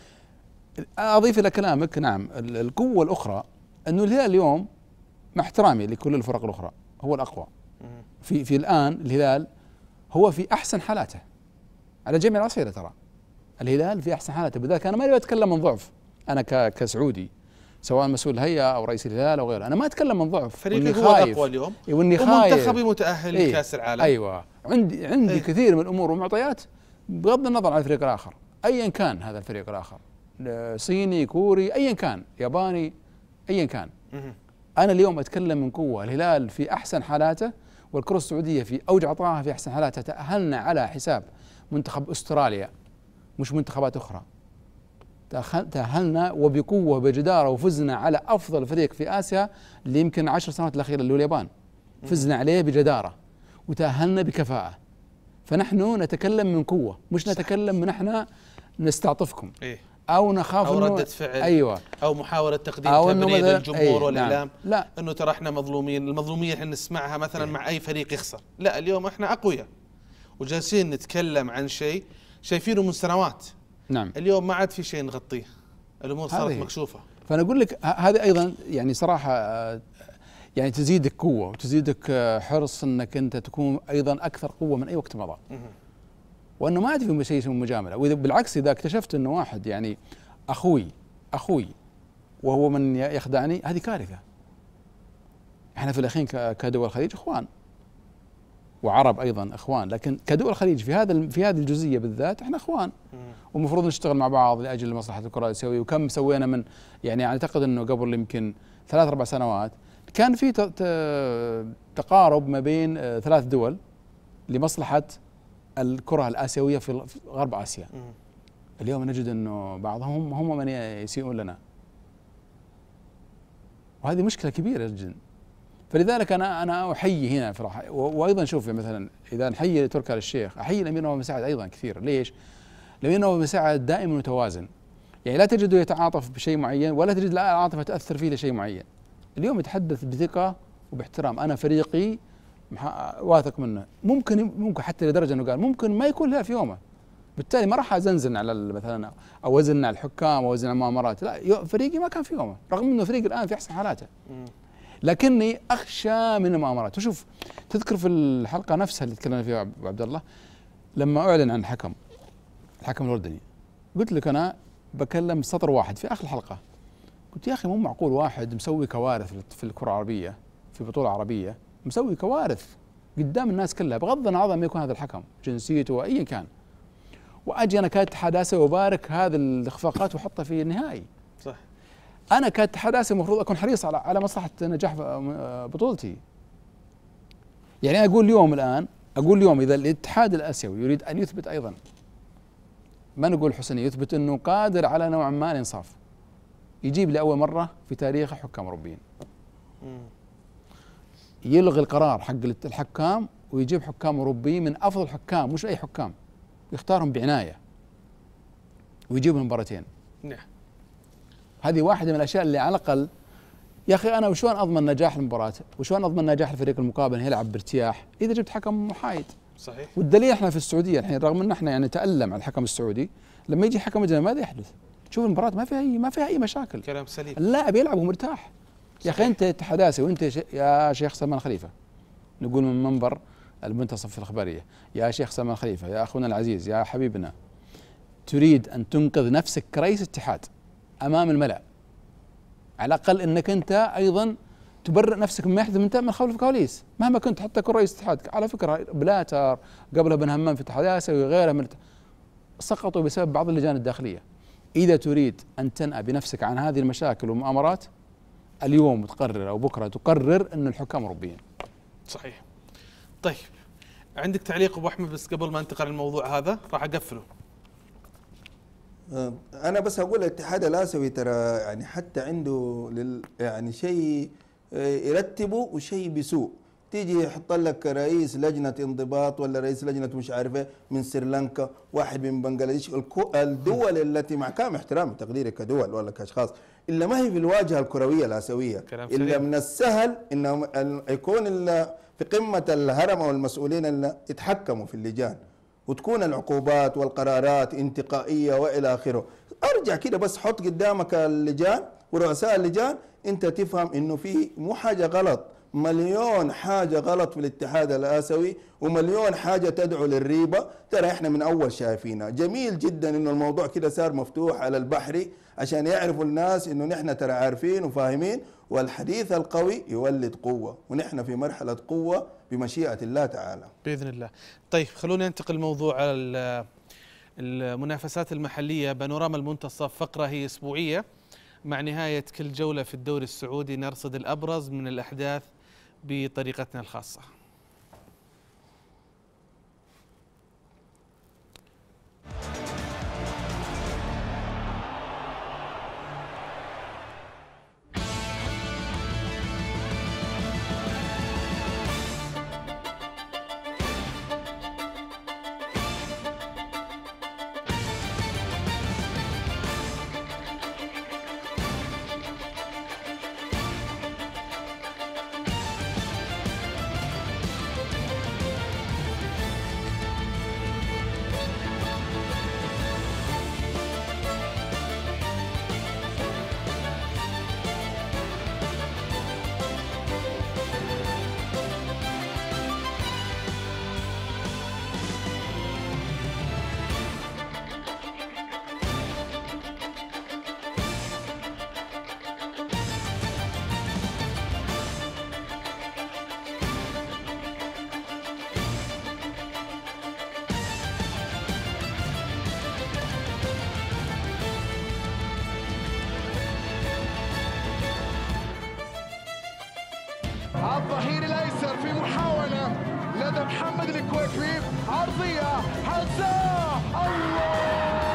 أضيف إلى كلامك نعم القوة الأخرى أنه الهلال اليوم مع احترامي لكل الفرق الأخرى هو الأقوى. في الآن الهلال هو في أحسن حالاته على جميع الأصعدة. ترى الهلال في أحسن حالاته، بذلك أنا ما أتكلم من ضعف. أنا كسعودي سواء مسؤول الهيئة أو رئيس الهلال أو غيره، أنا ما أتكلم من ضعف. فريقي هو الأقوى اليوم ومنتخبي متأهل لكأس العالم. أيوة عندي كثير من الأمور والمعطيات بغض النظر عن الفريق الآخر أيا كان. هذا الفريق الآخر صيني كوري أيا كان ياباني أيا كان. أنا اليوم أتكلم من قوة. الهلال في أحسن حالاته والكرة السعودية في أوج عطائها في أحسن حالاتها. تأهلنا على حساب منتخب أستراليا مش منتخبات أخرى. تأهلنا وبقوة وبجدارة وفزنا على أفضل فريق في آسيا اللي يمكن 10 سنوات الأخيرة اللي هو اليابان. فزنا عليه بجدارة وتأهلنا بكفاءة. فنحن نتكلم من قوة، مش نتكلم من احنا نستعطفكم أو نخاف أو ردة فعل. أيوة. أو محاولة تقديم تبرير للجمهور والإعلام. نعم. لا إنه ترى إحنا مظلومين. المظلومية إحنا نسمعها مثلا مع أي فريق يخسر. لا اليوم إحنا أقوياء وجالسين نتكلم عن شيء شايفينه من سنوات. نعم. اليوم ما عاد في شيء نغطيه، الأمور صارت مكشوفة. فأنا أقول لك هذه أيضا يعني صراحة يعني تزيدك قوة وتزيدك حرص أنك أنت تكون أيضا أكثر قوة من أي وقت مضى. وأنه ما عاد في شيء اسمه مجاملة. وبالعكس إذا اكتشفت أنه واحد يعني أخوي وهو من يخدعني، هذه كارثة. احنا في الأخير كدول الخليج إخوان وعرب أيضا إخوان، لكن كدول الخليج في هذه الجزئية بالذات احنا إخوان ومفروض نشتغل مع بعض لأجل مصلحة الكرة الآسيوية. وكم سوينا من يعني أعتقد أنه قبل يمكن 3-4 سنوات كان في تقارب ما بين 3 دول لمصلحة الكرة الآسيوية في غرب آسيا. اليوم نجد أنه بعضهم هم من يسيئون لنا، وهذه مشكلة كبيرة جدا. فلذلك أنا أحيي هنا صراحة. وأيضا شوف مثلا إذا نحيي تركي آل الشيخ، أحيي الأمير نواف بن مساعد أيضا كثير. ليش؟ الأمير نواف بن مساعد دائما متوازن، يعني لا تجده يتعاطف بشيء معين ولا تجد العاطفة تأثر فيه لشيء معين. اليوم يتحدث بثقة وباحترام، أنا فريقي واثق منه. ممكن حتى لدرجة أنه قال ممكن ما يكون لا في يومه، بالتالي ما راح أزنزن على مثلا أو أوزن على الحكام أو أوزن على المؤامرات، لا، فريقي ما كان في يومه، رغم أنه فريق الآن في أحسن حالاته، لكني أخشى من المؤامرات. وشوف تذكر في الحلقة نفسها اللي تكلمنا فيها أبو عبد الله لما أعلن عن الحكم الأردني، قلت لك أنا بكلم سطر واحد في آخر الحلقة، قلت يا أخي مو معقول واحد مسوي كوارث في الكرة العربية، في بطولة عربية مسوي كوارث قدام الناس كلها، بغض النظر ما يكون هذا الحكم جنسيته وأيا كان، وأجي أنا كاتحاد آسيا وبارك هذه الإخفاقات وحطها في النهائي. صح. أنا كاتحاد آسيا المفروض أكون حريص على مصلحة نجاح بطولتي. يعني أقول اليوم إذا الاتحاد الآسيوي يريد أن يثبت أيضا، ما نقول حسني، يثبت أنه قادر على نوع ما الإنصاف، يجيب لأول مرة في تاريخه حكام أوروبيين، يلغي القرار حق الحكام ويجيب حكام أوروبيين من أفضل الحكام، مش أي حكام، يختارهم بعناية ويجيبهم مباراتين. نعم. هذه واحدة من الأشياء اللي على الأقل يا أخي أنا وشون أضمن نجاح المباراة، وشون أضمن نجاح الفريق المقابل يلعب بارتياح إذا جبت حكم محايد. صحيح. والدليل احنا في السعودية الحين رغم ان احنا يعني نتألم على الحكم السعودي، لما يجي حكم أجنبي ماذا يحدث؟ شوف المباراة ما فيها أي مشاكل. كلام سليم. اللاعب يلعب ومرتاح. يا أخي أنت اتحاد آسيا وأنت يا شيخ سلمان خليفة، نقول من منبر المنتصف الإخبارية، يا شيخ سلمان خليفة، يا أخونا العزيز، يا حبيبنا، تريد أن تنقذ نفسك كرئيس اتحاد أمام الملأ، على الأقل أنك أنت أيضا تبرئ نفسك مما يحدث من خلف الكواليس مهما كنت، حتى كرئيس اتحاد. على فكرة بلاتر قبلها بن همام في اتحاد آسيا وغيرها من سقطوا بسبب بعض اللجان الداخلية. إذا تريد أن تنأى بنفسك عن هذه المشاكل والمؤامرات، اليوم تقرر أو بكرة تقرر أن الحكام أوروبيين. صحيح. طيب عندك تعليق أبو أحمد؟ بس قبل ما انتقل الموضوع هذا راح أقفله. أنا بس أقول الاتحاد الآسيوي ترى يعني حتى عنده يعني شيء يرتبه وشيء بسوء. تيجي يحط لك رئيس لجنة انضباط ولا رئيس لجنة مش عارفة من سريلانكا، واحد من بنغلاديش، الدول التي مع كامل احترامي تقديري كدول ولا كأشخاص إلا ما هي في الواجهة الكروية الآسيوية، إلا من السهل إنه يكون في قمة الهرم والمسؤولين اللي يتحكموا في اللجان، وتكون العقوبات والقرارات انتقائية وإلى آخره. أرجع كده بس حط قدامك اللجان ورؤساء اللجان، أنت تفهم إنه في مو حاجة غلط، مليون حاجة غلط في الاتحاد الآسيوي ومليون حاجة تدعو للريبة. ترى احنا من أول شايفينها. جميل جدا إنه الموضوع كده صار مفتوح على البحري عشان يعرفوا الناس إنه نحن ترى عارفين وفاهمين، والحديث القوي يولد قوة، ونحن في مرحلة قوة بمشيئة الله تعالى بإذن الله. طيب خلونا ننتقل الموضوع على المنافسات المحلية. بانوراما المنتصف فقرة هي أسبوعية، مع نهاية كل جولة في الدوري السعودي نرصد الأبرز من الأحداث بطريقتنا الخاصة. الظهير الايسر في محاوله يد محمد الكويكلي، عرضية هزاع، الله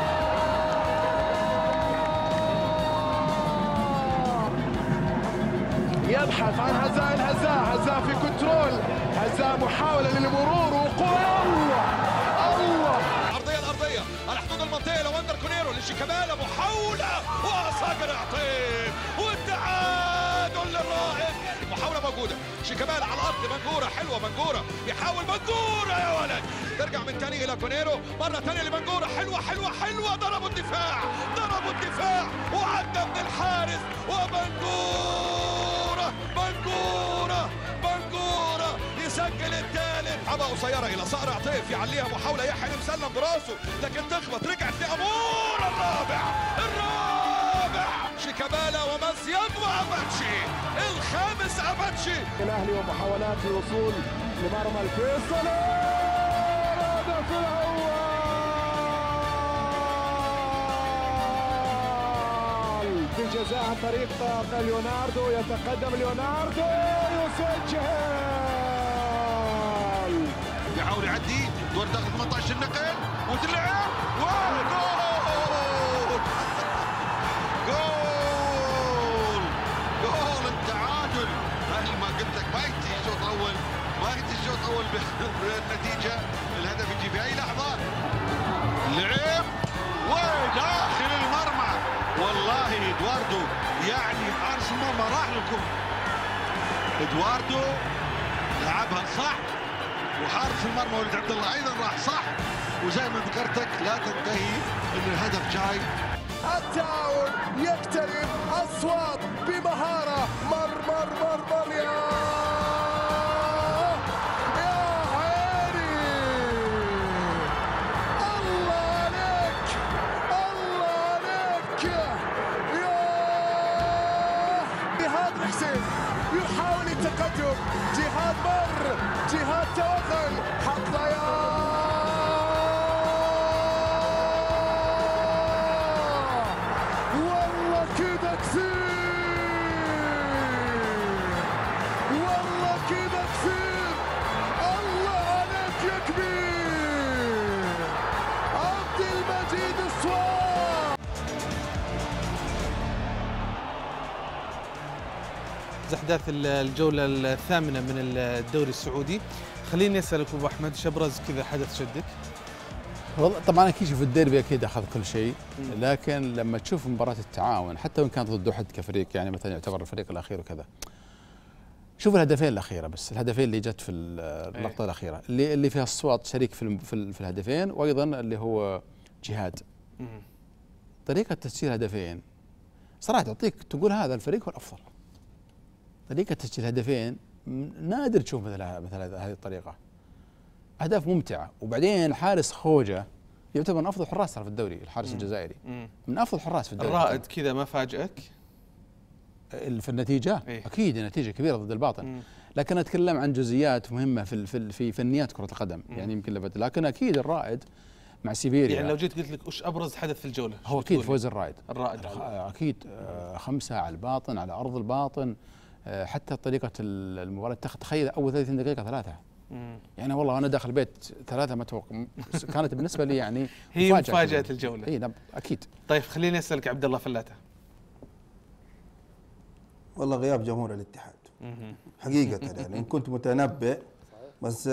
يبحث عن هزاع في كنترول، هزاع محاولة للمرور وقوة، الله الأرضية على حدود المنطقة لواندر كونيرو لشيكابالا، محاولة وصقر عطيب والتعادل للرائد. محاولة موجودة، شيكابالا على الأرض، منجورة حلوة، منجورة يحاول، منجورة يا ولد، ترجع من تاني إلى كونيرو، مرة تانية لمنجورة، حلوة، ضربوا الدفاع وعدى من الحارس، ومنجورة يسجل الثالث. حبة قصيرة إلى صقر عطيف، يعليها محاولة، يحيى مسلم براسه لكن تخبط، رجعت لأمور. الرابع شيكابالا ومزيد وأباتشي، الخامس أباتشي. الأهلي ومحاولات الوصول لمرمى الفيصل، الهدف الأول بالجزاء عن طريق ليوناردو، يتقدم ليوناردو يسجل، يحاول يعدي دور داخل 18 النقل وتلعب جول التعادل. مثل ما قلت لك ما يجي الشوط الاول بالنتيجه، الهدف يجي في اي لحظه. لعب وداخل المرمى، والله ادواردو يعني حارس المرمى راح لكم. ادواردو لعبها صح، وحارس المرمى ولد عبد الله ايضا راح صح، وزي ما ذكرتك لا تنتهي ان الهدف جاي. التعاون يقترب، اصوات بمهاره، مر يا عيني، الله عليك يا جهاد حسين يحاول التقدم، جهاد مر، جهاد توغل، حط والله كذا كثير، الله عليك يا كبير، عبد المجيد الصواب. أحداث الجولة الثامنة من الدوري السعودي. خليني أسألك أبو أحمد، شو أبرز كذا حدث شدك؟ والله طبعا اكيد شوف الديربي اكيد اخذ كل شيء، لكن لما تشوف مباراه التعاون حتى وان كانت ضد احد كفريق، يعني مثلا يعتبر الفريق الاخير وكذا، شوف الهدفين الاخيره، بس الهدفين اللي جت في اللقطه الاخيره اللي فيها الصوت شريك في الهدفين، وايضا اللي هو جهاد. طريقه تسجيل هدفين صراحه تعطيك تقول هذا الفريق هو الافضل. طريقه تسجيل هدفين نادر تشوف مثل هذه الطريقه، اهداف ممتعه. وبعدين حارس خوجه يعتبر من افضل حراس في الدوري، الحارس الجزائري من افضل حراس في الدوري. الرائد كذا ما فاجأك في النتيجه؟ إيه؟ اكيد نتيجه كبيره ضد الباطن، لكن اتكلم عن جزئيات مهمه في فنيات كره القدم، يعني يمكن لكن اكيد الرائد مع سيبيريا. يعني لو جيت قلت لك وش ابرز حدث في الجوله؟ هو اكيد فوز الرائد اكيد 5 على الباطن، على ارض الباطن. حتى طريقه المباراه، تخيل اول 30 دقيقه 3. يعني والله انا داخل البيت 3 ما اتوقع، كانت بالنسبه لي يعني هي مفاجاه الجوله. اي نعم اكيد. طيب خليني اسالك عبد الله فلاته. والله غياب جمهور الاتحاد حقيقه، يعني ان كنت متنبئ، بس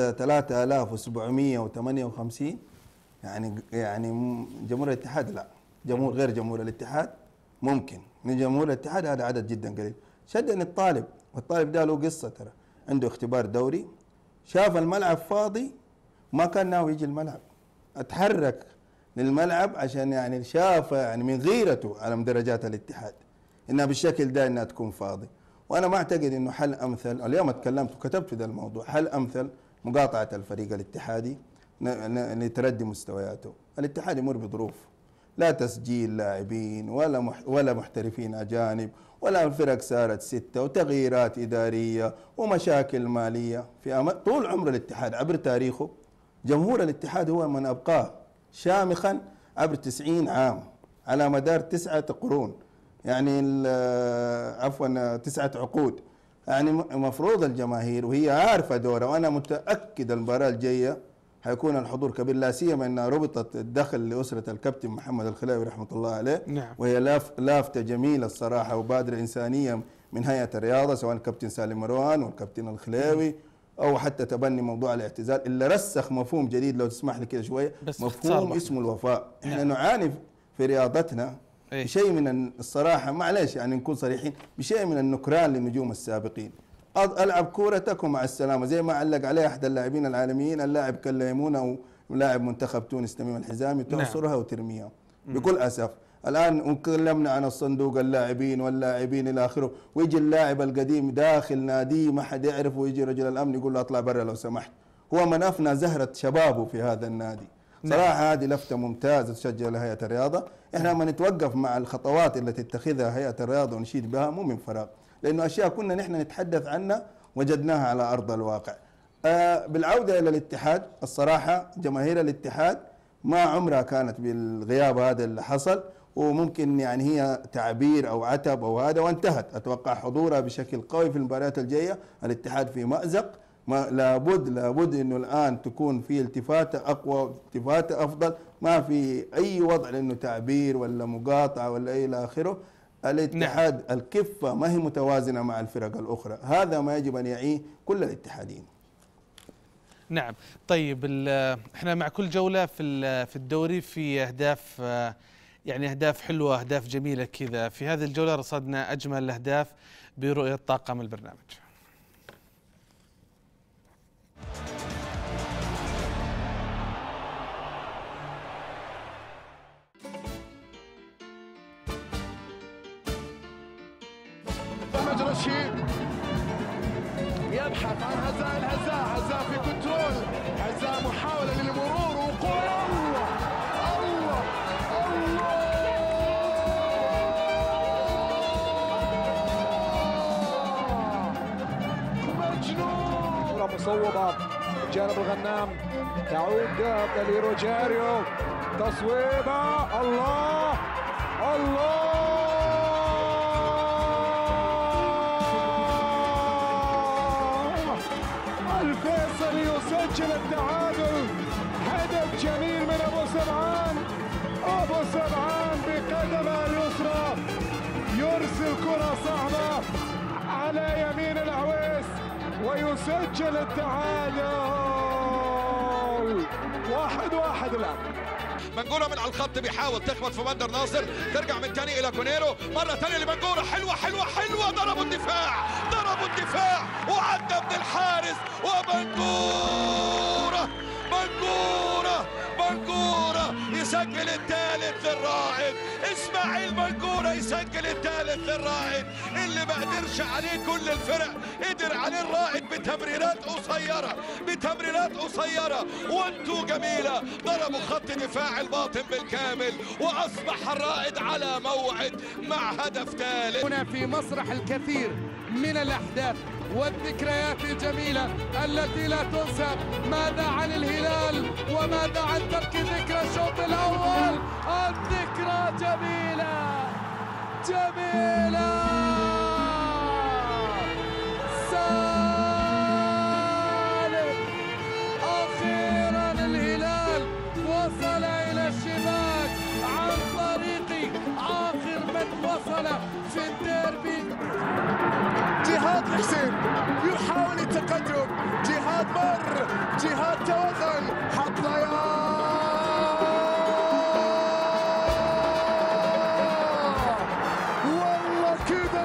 3758 يعني جمهور الاتحاد لا، جمهور غير جمهور الاتحاد ممكن، من جمهور الاتحاد هذا عدد جدا قليل. شدني الطالب، والطالب ده له قصه، ترى عنده اختبار دوري، شاف الملعب فاضي ما كان ناوي يجي الملعب، اتحرك للملعب عشان يعني شاف يعني من غيرته على مدرجات الاتحاد انها بالشكل ده انها تكون فاضي. وانا ما اعتقد انه حل امثل، اليوم اتكلمت وكتبت في ذا الموضوع، حل امثل مقاطعه الفريق الاتحادي لتردي مستوياته. الاتحاد يمر بظروف، لا تسجيل لاعبين ولا محترفين اجانب، ولا الفرق صارت 6 وتغييرات اداريه ومشاكل ماليه في طول عمر الاتحاد عبر تاريخه. جمهور الاتحاد هو من ابقاه شامخا عبر 90 عام على مدار 9 قرون، يعني عفوا 9 عقود. يعني مفروض الجماهير وهي عارفه دورها، وانا متاكد المباراه الجايه حيكون الحضور كبير، لا سيما انها ربطت الدخل لاسره الكابتن محمد الخلاوي رحمه الله عليه. نعم. وهي لافته جميله الصراحه وبادره انسانيه من هيئه الرياضه، سواء الكابتن سالم مروان والكابتن الخلاوي او حتى تبني موضوع الاعتزال اللي رسخ مفهوم جديد. لو تسمح لي كده شويه، مفهوم اسمه الوفاء. احنا نعاني في رياضتنا بشيء من الصراحه، معلش يعني نكون صريحين، بشيء من النكران للنجوم السابقين. العب كورتك ومع السلامه، زي ما علق عليه احد اللاعبين العالميين، اللاعب كليمونه ولاعب منتخب تونس تميم الحزامي، تنصرها وترميها بكل اسف. الان تكلمنا عن الصندوق اللاعبين واللاعبين الى اخره، ويجي اللاعب القديم داخل ناديه ما حد يعرفه، ويجي رجل الامن يقول له اطلع برا لو سمحت. هو من افنى زهره شبابه في هذا النادي. صراحه هذه لفته ممتازه تشجع لهيئه الرياضه. احنا لما نتوقف مع الخطوات التي تتخذها هيئه الرياضه ونشيد بها مو من فراغ، لانه اشياء كنا نحن نتحدث عنها وجدناها على ارض الواقع. بالعوده الى الاتحاد، الصراحه جماهير الاتحاد ما عمرها كانت بالغياب هذا اللي حصل، وممكن يعني هي تعبير او عتب او هذا، وانتهت. اتوقع حضورها بشكل قوي في المباريات الجايه. الاتحاد في مأزق، لابد انه الان تكون في التفاته اقوى، التفاته افضل، ما في اي وضع لانه تعبير ولا مقاطعه ولا الى اخره. الاتحاد نعم. الكفه ما هي متوازنه مع الفرق الاخرى، هذا ما يجب ان يعيه كل الاتحادين. نعم. طيب احنا مع كل جوله في الدوري في اهداف، يعني اهداف حلوه، اهداف جميله كذا. في هذه الجوله رصدنا اجمل الاهداف برؤيه طاقم البرنامج. المجرشي يبحث عن هزاء في كنترول، هزاء محاولة للمرور، وقوة. الله مجنون. كرة مصوبة جانب الغنام، تعود لروجاريو، تصويبة. الله الفيصلي يسجل التعادل. هدف جميل من ابو سبعان بقدمه اليسرى يرسل كرة صعبة على يمين العويس ويسجل التعادل. 1-1 الآن. منجورة من على الخط بيحاول تخبط في بندر ناصر، ترجع من تاني الى كونيرو، مرة تانية لمنجورة، حلوة ضربوا الدفاع وعدى من الحارس، ومنجورة يسجل الثالث للرائد. اسماعيل منجورة يسجل الثالث للرائد اللي ما قدرش عليه كل الفرق، قدر عليه الرائد بتمريرات قصيرة وانتو جميلة، ضربوا خط دفاع الباطن بالكامل، واصبح الرائد على موعد مع هدف ثالث. هنا في مسرح الكثير من الاحداث والذكريات الجميلة التي لا تنسى. ماذا عن الهلال وماذا عن ترك ذكرى الشوط الأول؟ الذكرى جميلة سالم. أخيرا الهلال وصل إلى الشباك عن طريق آخر من وصل في الديربي. جهاد حسين يحاول التقدم، جهاد مر، جهاد توغل، حط والله كذا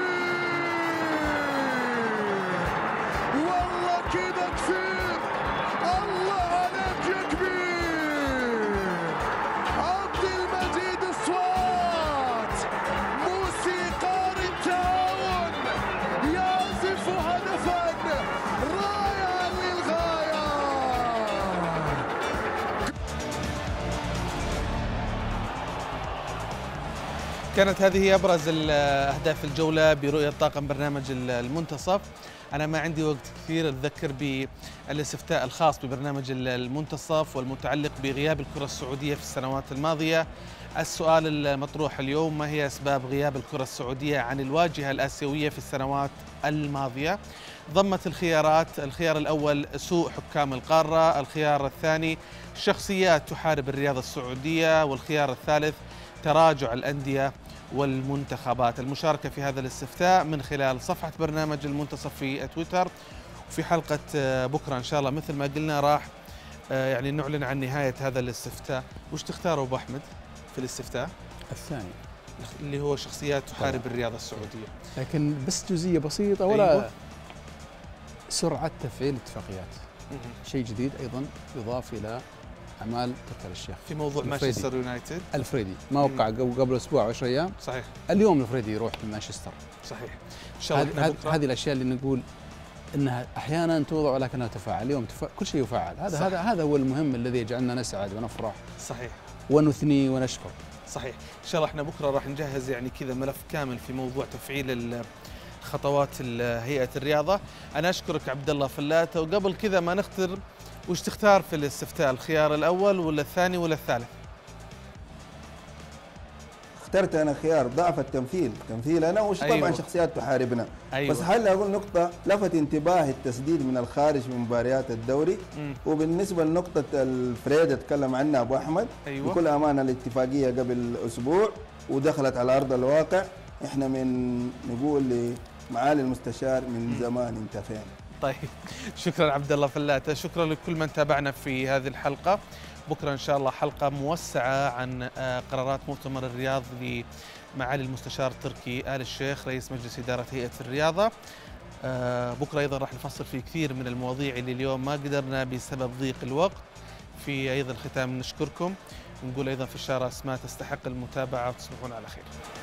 كثير، الله عليك يا كبير. عبد المجيد الصوات موسيقار التعاون يعزف هدفا رائعا للغاية. كانت هذه أبرز الأهداف الجولة برؤية طاقم برنامج المنتصف. أنا ما عندي وقت كثير أتذكر بالاستفتاء الخاص ببرنامج المنتصف والمتعلق بغياب الكرة السعودية في السنوات الماضية. السؤال المطروح اليوم: ما هي أسباب غياب الكرة السعودية عن الواجهة الآسيوية في السنوات الماضية؟ ضمت الخيارات: الخيار الأول سوء حكام القارة، الخيار الثاني شخصيات تحارب الرياضة السعودية، والخيار الثالث تراجع الأندية والمنتخبات. المشاركة في هذا الاستفتاء من خلال صفحة برنامج المنتصف في تويتر. وفي حلقة بكرة إن شاء الله مثل ما قلنا راح يعني نعلن عن نهاية هذا الاستفتاء. وش تختاروا أبو أحمد في الاستفتاء؟ الثاني اللي هو شخصيات تحارب الرياضة السعودية. لكن بس جزئية بسيطة ولا أيوة. سرعة تفعيل اتفاقيات شيء جديد أيضا يضاف إلى أعمال تركي آل الشيخ في موضوع مانشستر يونايتد. الفريدي ما وقع قبل أسبوع أو 10 أيام. صحيح. اليوم الفريدي يروح لمانشستر. صحيح. إن شاء الله هذه الأشياء اللي نقول انها احيانا توضع ولكنها تفاعل. اليوم كل شيء يفعل. هذا هو المهم الذي يجعلنا نسعد ونفرح. صحيح. ونثني ونشكر. صحيح. ان شاء الله احنا بكره راح نجهز يعني كذا ملف كامل في موضوع تفعيل خطوات هيئة الرياضة. انا اشكرك عبد الله فلاتة. وقبل كذا ما نختار، وش تختار في الاستفتاء؟ الخيار الاول ولا الثاني ولا الثالث؟ اخترت انا خيار ضعف التمثيل انا وش أيوة. طبعا شخصيات تحاربنا. أيوة. بس هل اقول نقطه لفت انتباهي التسديد من الخارج من مباريات الدوري. وبالنسبه لنقطه الفريد اتكلم عنها ابو احمد. أيوة. بكل امانه الاتفاقيه قبل اسبوع ودخلت على ارض الواقع. احنا نقول لمعالي المستشار من زمان انتفينا. طيب شكرا عبد الله فلاتة. شكرا لكل من تابعنا في هذه الحلقه. بكرة إن شاء الله حلقة موسعة عن قرارات مؤتمر الرياض لمعالي المستشار تركي آل الشيخ رئيس مجلس إدارة هيئة الرياضة. بكرة أيضا راح نفصل في كثير من المواضيع اللي اليوم ما قدرنا بسبب ضيق الوقت. في أيضا الختام نشكركم ونقول أيضا في الشارع اسماء تستحق المتابعة وتصبحون على خير.